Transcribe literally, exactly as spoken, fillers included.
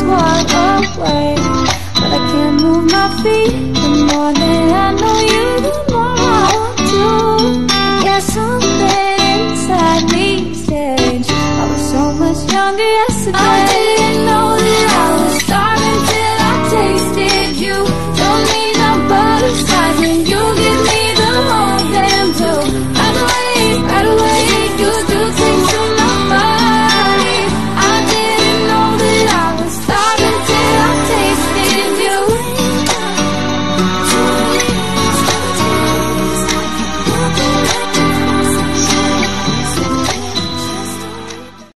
walk away, but I can't move my feet. The more that I know you, the more I want to. I guess something inside me changed. I was so much younger yesterday.